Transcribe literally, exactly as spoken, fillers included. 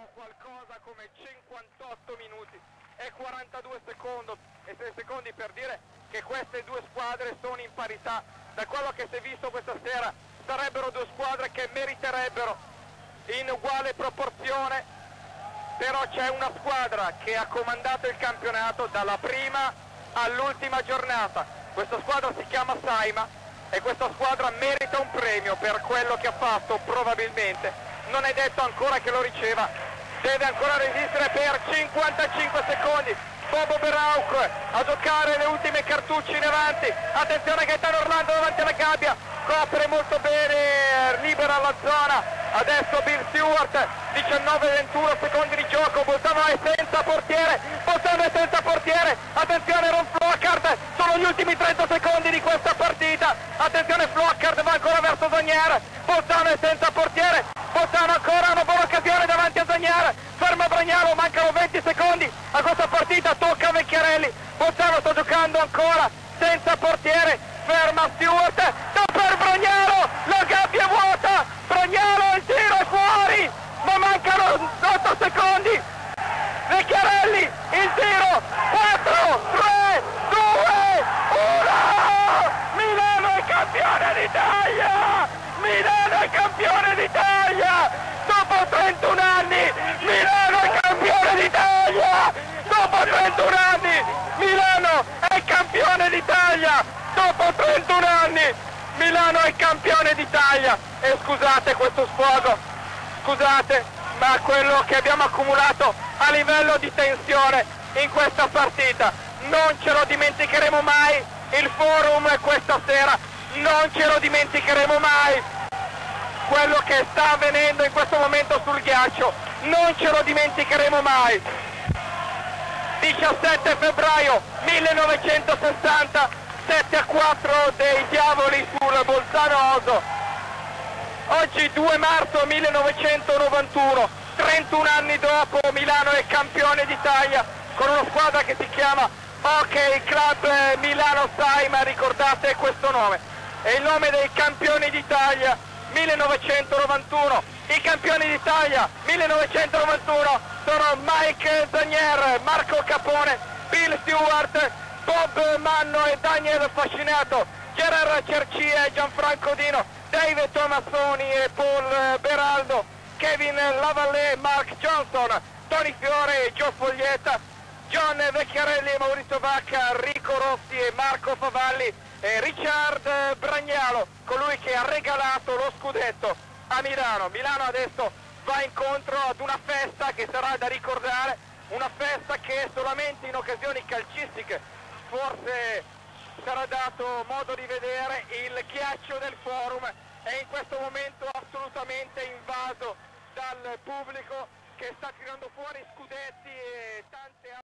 sono qualcosa come cinquantotto minuti e quarantadue secondi, e sei secondi per dire che queste due squadre sono in parità. Da quello che si è visto questa sera sarebbero due squadre che meriterebbero in uguale proporzione, però c'è una squadra che ha comandato il campionato dalla prima all'ultima giornata. Questa squadra si chiama Saima e questa squadra merita un premio per quello che ha fatto, probabilmente. Non è detto ancora che lo riceva, deve ancora resistere per cinquantacinque secondi. Bobo Berauk a giocare le ultime cartucce in avanti. Attenzione Gaetano Orlando davanti alla gabbia, copre molto bene, libera la zona. Adesso Bill Stewart, diciannove ventuno secondi di gioco. Bolzano è senza portiere, Bolzano è senza portiere. Attenzione Ron Flockhart, sono gli ultimi trenta secondi di questa partita. Attenzione Flockhart, va ancora verso Zognier. Bolzano è senza portiere, Bolzano ancora una buona occasione davanti a Zognier. Ferma Bragnaro, mancano venti secondi a questa partita, tocca a Vecchiarelli. Bolzano sta giocando ancora senza portiere, ferma Stewart, sta per Bragnaro, la gabbia è vuota, Bragnaro, il tiro è fuori, ma mancano otto secondi. Vecchiarelli, il tiro, quattro, tre, due, uno, Milano è campione d'Italia, Milano è campione d'Italia, dopo trentuno anni, Milano è campione d'Italia, dopo trentuno anni, Milano è campione d'Italia, dopo trentuno anni, Milano è campione d'Italia. E scusate questo sfogo, scusate, ma quello che abbiamo accumulato a livello di tensione in questa partita non ce lo dimenticheremo mai. Il forum questa sera non ce lo dimenticheremo mai. Quello che sta avvenendo in questo momento sul ghiaccio non ce lo dimenticheremo mai. diciassette febbraio millenovecentosessanta, sette a quattro dei Diavoli sul Bolzano Oso. Oggi due marzo millenovecentonovantuno, trentuno anni dopo, Milano è campione d'Italia con una squadra che si chiama Hockey Club Milano Saima, ricordate questo nome. È il nome dei campioni d'Italia millenovecentonovantuno. I campioni d'Italia millenovecentonovantuno sono Mike Zognier, Marco Capone, Bill Stewart, Bob Manno e Daniel Fascinato, Gerard Cercia e Gianfranco Dino, David Tomassoni e Paul Beraldo, Kevin Lavallée, Mark Johnson, Tony Fiore e Gio Foglietta, John Vecchiarelli e Maurizio Vacca, Rico Rossi e Marco Favalli e Richard Bragnalo, colui che ha regalato lo scudetto a Milano. Milano adesso va incontro ad una festa che sarà da ricordare, una festa che solamente in occasioni calcistiche forse sarà dato modo di vedere. Il ghiaccio del forum è in questo momento assolutamente invaso dal pubblico che sta tirando fuori scudetti e tante altre